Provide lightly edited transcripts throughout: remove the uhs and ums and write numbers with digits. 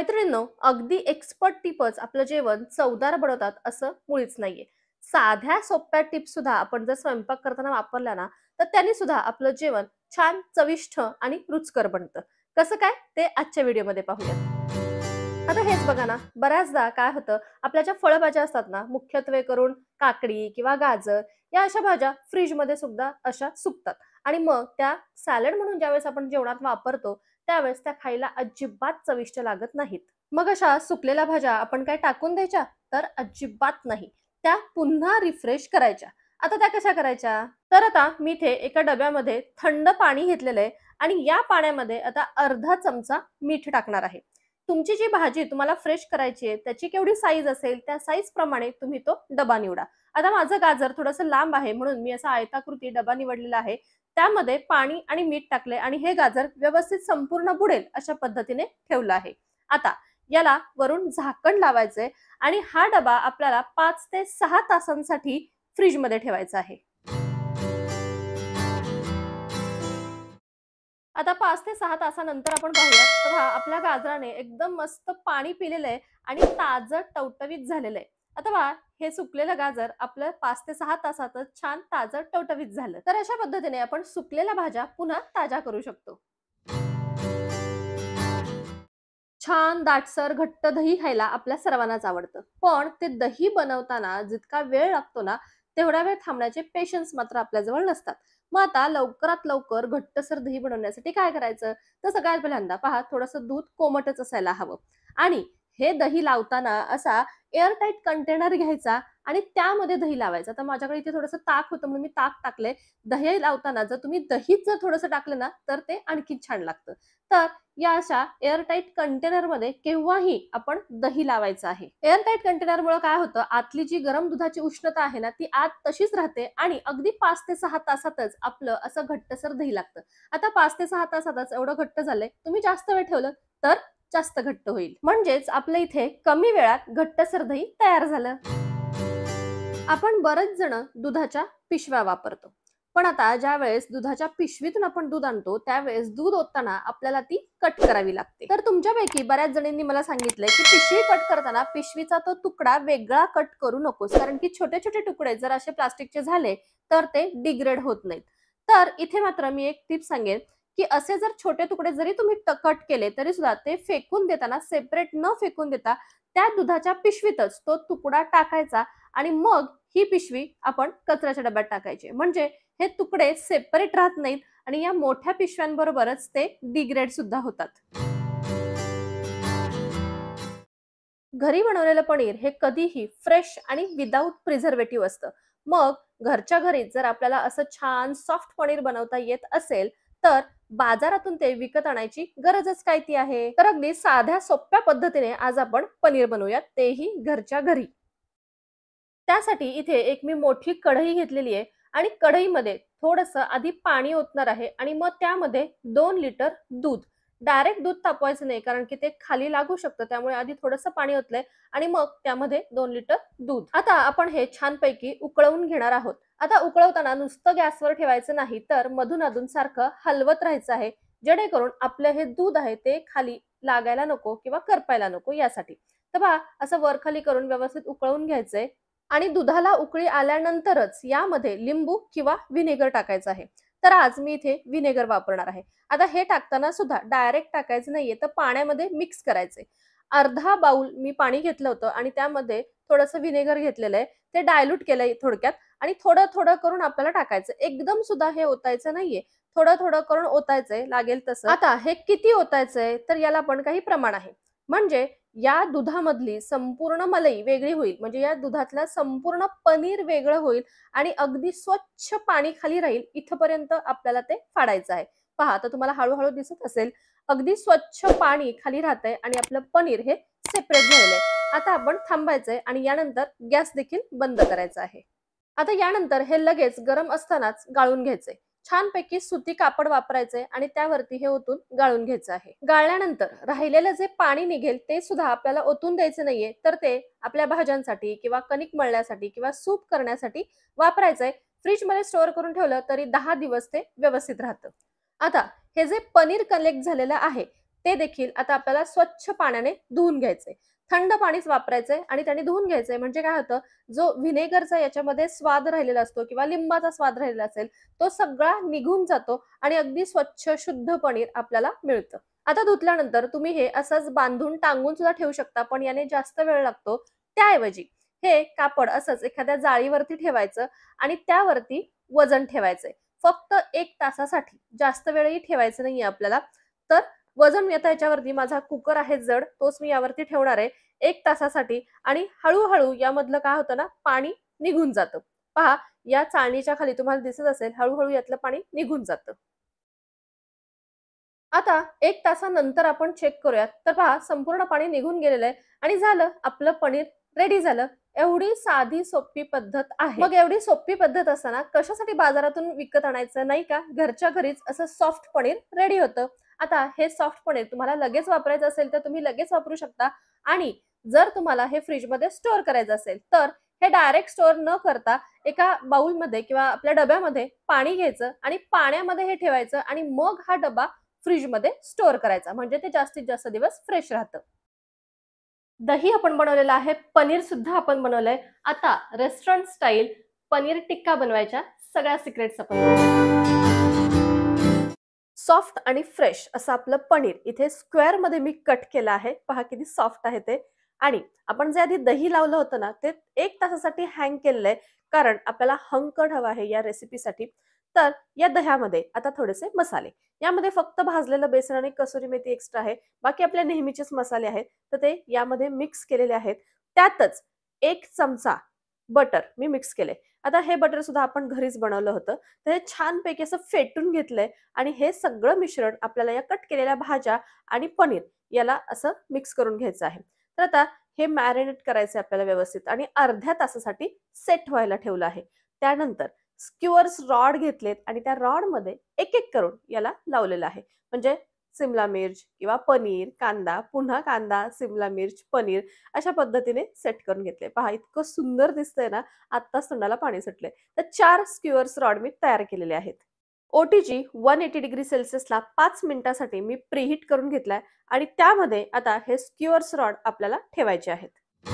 मैत्रिणींनो, अगदी एक्सपर्ट टिपच आपलं जेवण चवदार बनवतात असं मुळीच नाहीये. साध्या सोप्या टिप्स सुद्धा आपण जर स्वयंपाक करताना वापरल्या ना, तर त्यांनी सुद्धा आपलं जेवण छान चविष्ट आणि रुचकर बनतं. कसं काय ते आजच्या व्हिडिओमध्ये पाहूयात. आता हेच बघा ना, बऱ्याचदा काय होतं, आपल्या ज्या फळभाज्या असतात ना, मुख्यत्वे करून काकडी किंवा गाजर या अशा भाज्या फ्रीजमध्ये सुद्धा अशा सुकतात आणि मग त्या सॅलड म्हणून ज्यावेळेस आपण जेवणात वापरतो, त्यावेळेस त्या खायला अजिबात चविष्ट लागत नाहीत. मग अशा सुकलेल्या भाज्या आपण काय टाकून द्यायच्या? तर अजिबात नाही. त्या पुन्हा रिफ्रेश करायच्या. आता त्या कशा करायच्या? तर आता मी इथे एका डब्यामध्ये थंड पाणी घेतलेलं आहे आणि या पाण्यामध्ये आता अर्धा चमचा मीठ टाकणार आहे. तुमची जी भाजी तुम्हाला फ्रेश करायची आहे, त्याची केवढी साईज असेल, त्या साईज प्रमाणे तुम्ही तो डबा निवडा. आता माझं गाजर थोडंसं लांब आहे, म्हणून मी असा आयताकृती डबा निवडलेला आहे. त्यामध्ये पाणी आणि मीठ टाकले आणि हे गाजर व्यवस्थित संपूर्ण बुडेल अशा पद्धतीने ठेवलं आहे. आता याला वरून झाकण लावायचंय आणि हा डबा आपल्याला 5 ते 6 तासांसाठी फ्रीजमध्ये ठेवायचा आहे. आता 5 ते 6 तासानंतर आपण पाहूयात, तर पहा आपल्या गाजराने एकदम मस्त पाणी पिलेलं आहे आणि ताजं टवटवीत झालेलं आहे. आता पहा हे सुकलेलं गाजर आपलं 5 ते 6 तासातच छान ताजं टवटवीत झालं. तर अशा पद्धतीने आपण सुकलेल्या भाज्या पुन्हा ताज्या करू शकतो. छान दाटसर घट्ट दही खायला आपल्या सर्वांनाच आवडतं. पण ते दही बनवताना जितका वेळ लागतो ना, तेवढा वेळ थांबण्याचे पेशन्स मात्र आपल्याजवळ नसतात. मग आता लवकरात लवकर घट्टसर दही बनवण्यासाठी काय करायचं? तर सगळ्यात पहिल्यांदा पहा थोडंसं दूध कोमटच असायला हवं आणि हे दही लावताना असा एअरटाईट कंटेनर घ्यायचा आणि त्यामध्ये दही लावायचं. तर माझ्याकडे इथे थोडंसं ताक होतं म्हणून मी ताक टाकलंय. दही लावताना जर तुम्ही दहीच जर थोडंसं टाकलं ना, तर ते आणखी छान लागतं. तर या अशा एअरटाईट कंटेनरमध्ये केव्हाही आपण दही लावायचं आहे. एअरटाईट कंटेनरमुळे काय होतं, आतली जी गरम दुधाची उष्णता आहे ना, ती आत तशीच राहते आणि अगदी 5 ते 6 तासातच आपलं असं घट्टसर दही लागतं. आता 5 ते 6 तासातच एवढं घट्ट झालंय. तुम्ही जास्त वेळ ठेवलं तर जास्त घट्ट होईल. म्हणजेच आपल्या इथे कमी वेळात घट्टसर दही तयार झालं. आपण बरेच जण दुधाच्या पिशव्या वापरतो. पण आता ज्यावेळेस दुधाच्या पिशवीतून आपण दूध आणतो, त्यावेळेस दूध ओतताना आपल्याला ती कट करावी लागते. तर तुमच्यापैकी बऱ्याच जणींनी मला सांगितलंय, की पिशवी कट करताना पिशवीचा तो तुकडा वेगळा कट करू नकोस. कारण की छोटे-छोटे तुकडे जर असे प्लास्टिकचे झाले, तर ते डिग्रेड होत नाहीत. तर इथे मात्र मी एक टिप सांगेन, की असे जर छोटे तुकडे जरी तुम्ही कट केले, तरी सुद्धा ते फेकून देताना सेपरेट न फेकून देता त्या दुधाच्या पिशवीतच तो तुकडा टाकायचा आणि मग ही पिशवी आपण कचऱ्याच्या डब्यात टाकायची. म्हणजे हे तुकडे सेपरेट राहत नाहीत आणि या मोठ्या पिशव्यांबरोबरच ते डिग्रेड सुद्धा होतात. घरी बनवलेलं पनीर हे कधीही फ्रेश आणि विदाऊट प्रिझर्वेटिव्ह असतं. मग घरच्या घरी जर आपल्याला असं छान सॉफ्ट पनीर बनवता येत असेल, तर बाजारातून ते विकत आणायची गरजच काय ती आहे? तर अगदी साध्या सोप्या पद्धतीने आज आपण पनीर बनवूयात, तेही घरच्या घरी. त्यासाठी इथे एक मी मोठी कढई घेतलेली आहे आणि कढईमध्ये थोडंसं आधी पाणी ओतणार आहे आणि मग त्यामध्ये 2 लिटर दूध. डायरेक्ट दूध तापवायचं नाही कारण की ते खाली लागू शकतं. त्यामुळे आधी थोडंसं पाणी ओतलंय आणि मग त्यामध्ये 2 लिटर दूध. आता आपण हे छानपैकी उकळवून घेणार आहोत. आता उकळवताना नुसतं गॅसवर ठेवायचं नाही, तर मधून-अधून सारखं हलवत राहायचं आहे. जेणेकरून आपलं हे दूध आहे ते खाली लागायला नको किंवा करपायला नको यासाठी. तर पहा असं वर-खाली करून व्यवस्थित उकळवून घ्यायचंय. आणि दुधाला उकळी आल्यानंतरच यामध्ये लिंबू किंवा व्हिनेगर टाकायचं आहे. तर आज मी इथे व्हिनेगर वापरणार आहे. आता हे टाकताना सुद्धा डायरेक्ट टाकायचं नाहीये, तर पाण्यामध्ये मिक्स करायचंय. अर्धा बाउल मी पाणी घेतलं होतं आणि त्यामध्ये थोडंसं व्हिनेगर घेतलेलं आहे. ते डायल्यूट केलंय थोडक्यात आणि थोडं-थोडं करून आपल्याला टाकायचं. एकदम सुद्धा हे ओतायचं नाहीये. थोडं-थोडं करून ओतायचंय लागेल तसं. आता हे किती ओतायचंय, तर याला पण काही प्रमाण आहे. म्हणजे या दुधामधली संपूर्ण मलाई वेगळी होईल. म्हणजे या दुधातलं संपूर्ण पनीर वेगळं होईल आणि अगदी स्वच्छ पाणी खाली राहील इथपर्यंत आपल्याला ते फाडायचं आहे. पहा आता तुम्हाला हळू-हळू दिसत असेल, अगदी स्वच्छ पाणी खाली राहतंय आणि आपलं पनीर हे सेपरेट झालेलं आहे. आता आपण थांबायचंय आणि यानंतर गॅस देखील बंद करायचा आहे. आता यानंतर हे लगेच गरम असतानाच गाळून घ्यायचंय. छानपैकी सुती कापड वापरायचंय आणि त्यावरती हे ओतून गाळून घ्यायचं आहे. गाळल्यानंतर राहिलेलं जे पाणी निघेल ते सुद्धा आपल्याला ओतून द्यायचं नाहीये, तर ते आपल्या भाज्यांसाठी किंवा कणिक मळण्यासाठी किंवा सूप करण्यासाठी वापरायचंय. फ्रिजमध्ये स्टोअर करून ठेवलं तरी 10 दिवस ते व्यवस्थित राहतं. आता हे जे पनीर कलेक्ट झालेलं आहे, ते देखील आता आपल्याला स्वच्छ पाण्याने धुवून घ्यायचंय. थंड पाणीच वापरायचंय आणि त्याने धुवून घ्यायचंय. म्हणजे काय होतं, जो व्हिनेगरचा याच्यामध्ये स्वाद राहिलेला असतो किंवा लिंबाचा स्वाद राहिलेला असेल, तो सगळा निघून जातो आणि अगदी स्वच्छ शुद्ध पनीर आपल्याला मिळतं. आता धुतल्यानंतर तुम्ही हे असंच बांधून टांगून सुद्धा ठेवू शकता, पण याने जास्त वेळ लागतो. त्याऐवजी हे कापड असंच एखाद्या जाळीवरती ठेवायचं आणि त्यावरती वजन ठेवायचंय. फक्त 1 तासासाठी, जास्त वेळही ठेवायचं नाहीये आपल्याला. तर वजन मी आता याच्यावरती माझा कुकर आहे जड, तोच मी यावरती ठेवणार आहे 1 तासासाठी आणि हळू यामधलं काय होतं ना, पाणी निघून जातं. पहा, या चाळणीच्या खाली तुम्हाला दिसत असेल, हळू यातलं पाणी निघून जातं. आता 1 तासानंतर आपण चेक करूयात. तर पहा, संपूर्ण पाणी निघून गेलेलं आहे आणि झालं आपलं पनीर रेडी झालं. एवढी साधी सोपी पद्धत आहे. मग एवढी सोपी पद्धत असताना कशासाठी बाजारातून विकत आणायचं, नाही का? घरच्या घरीच असं सॉफ्ट पनीर रेडी होतं. आता हे सॉफ्ट पनीर तुम्हाला लगेच वापरायचं असेल तर तुम्ही लगेच वापरू शकता आणि जर तुम्हाला हे फ्रिजमध्ये स्टोअर करायचं असेल तर हे डायरेक्ट स्टोअर न करता एका बाउलमध्ये किंवा आपल्या डब्यामध्ये पाणी घ्यायचं आणि पाण्यामध्ये हे ठेवायचं आणि मग हा डबा फ्रिजमध्ये स्टोअर करायचा, म्हणजे ते जास्तीत जास्त दिवस फ्रेश राहतं. दही आपण बनवलेलं आहे, पनीर सुद्धा आपण बनवलंय. आता रेस्टॉरंट स्टाईल पनीर टिक्का बनवायच्या सगळ्या सिक्रेट्स आपण बघूया. सॉफ्ट आणि फ्रेश असं आपलं पनीर इथे स्क्वेअरमध्ये मी कट केलं आहे. पहा किती सॉफ्ट आहे ते. आणि आपण जे आधी दही लावलं होतं ना, ते 1 तासासाठी हँग केलेलं आहे. कारण आपल्याला हंकड हवा आहे या रेसिपीसाठी. तर या दह्यामध्ये आता थोडेसे मसाले. यामध्ये फक्त भाजलेलं बेसन आणि कसुरी मेथी एक्स्ट्रा आहे. बाकी आपले नेहमीचेच मसाले आहेत. तर ते यामध्ये मिक्स केलेले आहेत. त्यातच 1 चमचा बटर मी मिक्स केले. आता हे बटर सुद्धा आपण घरीच बनवलं होतं. तर हे छानपैकी असं फेटून घेतलंय आणि हे सगळं मिश्रण आपल्याला या कट केलेल्या भाज्या आणि पनीर याला असं मिक्स करून घ्यायचं आहे. तर आता हे मॅरिनेट करायचं आपल्याला व्यवस्थित आणि अर्ध्या तासासाठी सेट व्हायला ठेवलं आहे. त्यानंतर स्क्युअर्स रॉड घेतलेत आणि त्या रॉडमध्ये एक करून याला लावलेलं आहे. म्हणजे सिमला मिर्च किंवा पनीर, कांदा, पुन्हा कांदा, सिमला मिर्च, पनीर अशा पद्धतीने सेट करून घेतले. पहा इतकं सुंदर दिसतंय ना, आत्ताच तोंडाला पाणी सुटलंय. तर 4 स्क्युअर्स रॉड मी तयार केलेले आहेत. OTG 180 डिग्री सेल्सियसला 5 मिनिटासाठी मी प्रीहीट करून घेतलाय आणि त्यामध्ये आता हे स्क्युअर्स रॉड आपल्याला ठेवायचे आहेत.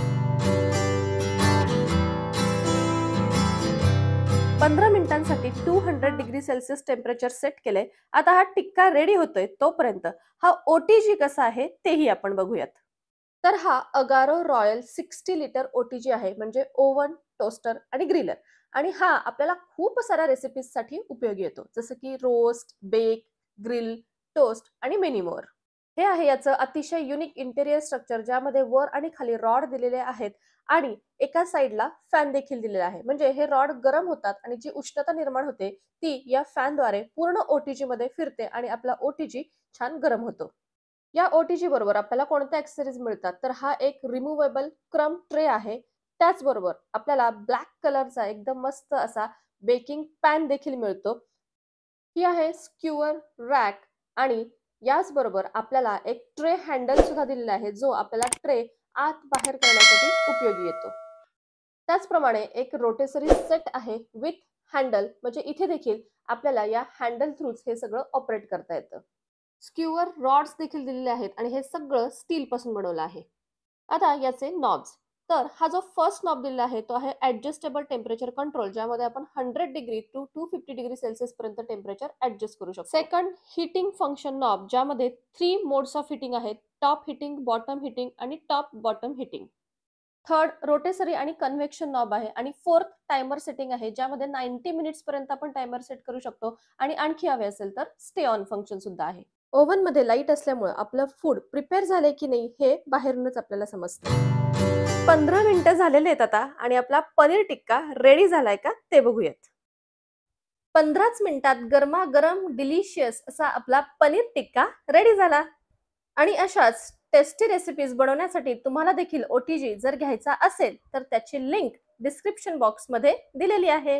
15 मिनिटांसाठी 200 डिग्री सेल्सियस टेम्परेचर सेट केलंय. आता हा टिक्का रेडी होतोय तोपर्यंत हा OTG कसा आहे तेही आपण बघूयात. तर हा अगारो रॉयल 60 लिटर OTG आहे, म्हणजे ओव्हन, टोस्टर आणि ग्रिलर. आणि हा आपल्याला खूप साऱ्या रेसिपीजसाठी उपयोगी येतो, जसं की रोस्ट, बेक, ग्रिल, टोस्ट आणि मेनी मोर. हे आहे याचं अतिशय युनिक इंटेरियर स्ट्रक्चर, ज्यामध्ये वर आणि खाली रॉड दिलेले आहेत आणि एका साइडला फॅन देखील दिलेला आहे. म्हणजे हे रॉड गरम होतात आणि जी उष्णता निर्माण होते ती या फॅनद्वारे पूर्ण OTG मध्ये फिरते आणि आपला OTG छान गरम होतो. या OTG बरोबर आपल्याला कोणत्या ॲक्सेसरीज मिळतात, तर हा एक रिमूव्हेबल क्रम ट्रे आहे. त्याचबरोबर आपल्याला ब्लॅक कलरचा एकदम मस्त असा बेकिंग पॅन देखील मिळतो. ही आहे स्क्यूअर रॅक आणि याचबरोबर आपल्याला एक ट्रे हँडल सुद्धा दिलेला आहे, जो आपल्याला ट्रे आत बाहेर करण्यासाठी उपयोगी येतो. त्याचप्रमाणे एक रोटेसरी सेट आहे विथ हँडल, म्हणजे इथे देखील आपल्याला या हँडल थ्रूच हे सगळं ऑपरेट करता येतं. स्क्यूअर रॉड्स देखील दिलेले आहेत आणि हे सगळं स्टील पासून बनवलं आहे. आता याचे नॉब्स. तर हा जो फर्स्ट नॉब दिलेला आहे तो आहे ॲडजस्टेबल टेम्परेचर कंट्रोल, ज्यामध्ये आपण 100 डिग्री टू 250 डिग्री सेल्सिअस पर्यंत टेम्परेचर ॲडजस्ट करू शकतो. सेकंड हीटिंग फंक्शन नॉब, ज्यामध्ये 3 मोड्स ऑफ हीटिंग आहेत: टॉप हीटिंग, बॉटम हीटिंग आणि top bottom heating. Third rotisserie आणि कन्व्हेक्शन नॉब आहे आणि फोर्थ टायमर सेटिंग आहे, ज्यामध्ये 90 मिनिट्स पर्यंत आपण टायमर सेट करू शकतो आणि आणखी हवे असेल तर स्टे ऑन फंक्शन सुद्धा आहे. ओव्हनमध्ये लाईट असल्यामुळे आपलं फूड प्रिपेअर झालंय की नाही हे बाहेरूनच आपल्याला समजतं. 15 मिनिटं झालेले आहेत आता आणि आपला पनीर टिक्का रेडी झालाय का ते बघूयात. 15च मिनिटात गरमागरम डिलिशियस असा आपला पनीर टिक्का रेडी झाला. आणि अशाच टेस्टी रेसिपीज बनवण्यासाठी तुम्हाला देखील OTG जर घ्यायचा असेल तर त्याची लिंक डिस्क्रिप्शन बॉक्समध्ये दिलेली आहे.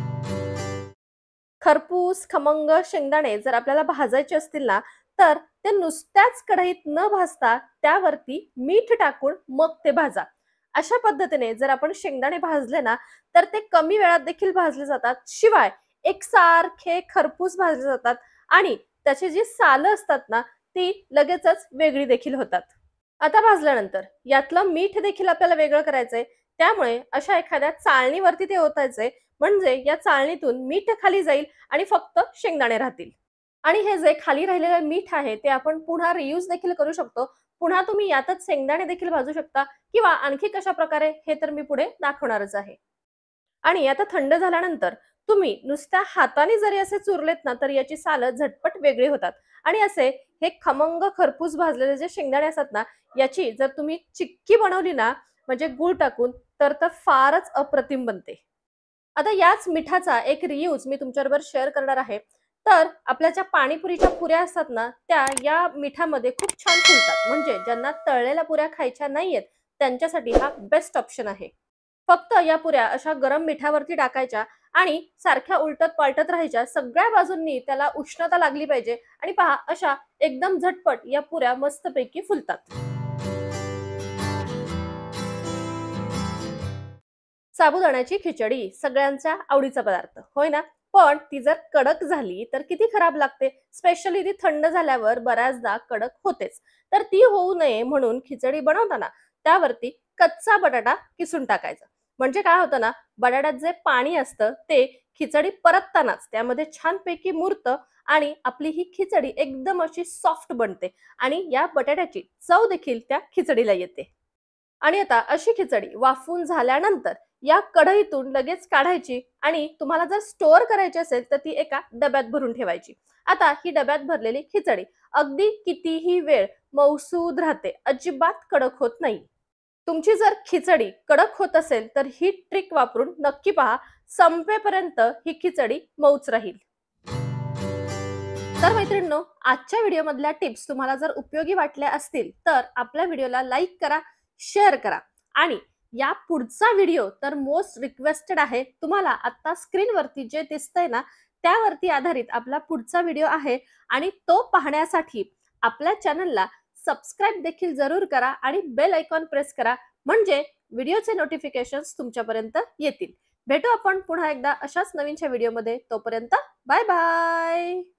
खरपूस खमंग शेंगदाणे जर आपल्याला भाजायचे असतील ना, तर ते नुसत्याच कढईत न भाजता त्यावरती मीठ टाकून मग ते भाजा. अशा पद्धतीने जर आपण शेंगदाणे भाजले ना, तर ते कमी वेळात देखील भाजले जातात, शिवाय एकसारखे खरपूस भाजले जातात आणि त्याची जी सालं असतात ना, ती लगेचच वेगळी देखील होतात. आता भाजल्यानंतर यातलं मीठ देखील आपल्याला वेगळं करायचंय. त्यामुळे अशा एखाद्या चाळणीवरती ते ओतायचंय. म्हणजे या चाळणीतून मीठ खाली जाईल आणि फक्त शेंगदाणे राहतील. आणि हे जे खाली राहिलेलं मीठ आहे ते आपण पुन्हा रियूज देखील करू शकतो. पुन्हा तुम्ही यातच शेंगदाणे देखील भाजू शकता किंवा आणखी कशाप्रकारे हे तर मी पुढे दाखवणारच आहे. आणि आता थंड झाल्यानंतर तुम्ही नुसत्या हाताने जरी असे चुरलेत ना, तर याची सालं झटपट वेगळी होतात. आणि असे हे खमंग खरपूस भाजलेले जे शेंगदाणे असतात ना, याची जर तुम्ही चिक्की बनवली ना, म्हणजे गूळ टाकून, तर फारच अप्रतिम बनते. आता याच मिठाचा एक रियूज मी तुमच्याबरोबर शेअर करणार आहे. तर आपल्या ज्या पाणीपुरीच्या पुऱ्या असतात ना, त्या या मिठामध्ये खूप छान फुलतात. म्हणजे ज्यांना तळलेल्या पुऱ्या खायच्या नाहीयेत, त्यांच्यासाठी हा बेस्ट ऑप्शन आहे. फक्त या पुऱ्या अशा गरम मिठावरती टाकायच्या आणि सारख्या उलटत-पालटत राहायच्या. सगळ्या बाजूंनी त्याला उष्णता लागली पाहिजे आणि पहा अशा एकदम झटपट या पुऱ्या मस्तपैकी फुलतात. साबुदाण्याची खिचडी सगळ्यांचा आवडीचा पदार्थ, होय ना? पण ती जर कडक झाली तर किती खराब लागते. स्पेशली ती थंड झाल्यावर बऱ्याचदा कडक होतेच. तर ती होऊ नये म्हणून खिचडी बनवताना त्यावरती कच्चा बटाटा किसून टाकायचा. म्हणजे काय होतं ना, बटाट्यात जे पाणी असतं ते खिचडी परततानाच त्यामध्ये छानपैकी मुरतं आणि आपली ही खिचडी एकदम अशी सॉफ्ट बनते आणि या बटाट्याची चव देखील त्या खिचडीला येते. आणि आता अशी खिचडी वाफवून झाल्यानंतर या कढईतून लगेच काढायची आणि तुम्हाला जर स्टोअर करायची असेल तर ती एका डब्यात भरून ठेवायची. आता ही डब्यात भरलेली खिचडी अगदी कितीही वेळ मऊसूद राहते, अजिबात कडक होत नाही. तुमची जर खिचडी कडक होत असेल तर ही ट्रिक वापरून नक्की पहा. संपेपर्यंत ही खिचडी मऊच राहील. तर मैत्रिणींनो, आजच्या व्हिडिओमधल्या टिप्स तुम्हाला जर उपयोगी वाटल्या असतील तर आपल्या व्हिडिओला लाईक करा, शेअर करा आणि या पुढचा व्हिडिओ तर मोस्ट रिक्वेस्टेड आहे. तुम्हाला आता स्क्रीनवरती जे दिसतंय ना, त्यावरती आधारित आपला पुढचा व्हिडिओ आहे आणि तो पाहण्यासाठी आपल्या चॅनलला सबस्क्राईब देखील जरूर करा आणि बेल आयकॉन प्रेस करा. म्हणजे व्हिडिओचे नोटिफिकेशन्स तुमच्यापर्यंत येतील. भेटू आपण पुन्हा एकदा अशाच नवीनच्या व्हिडिओमध्ये. तोपर्यंत बाय बाय.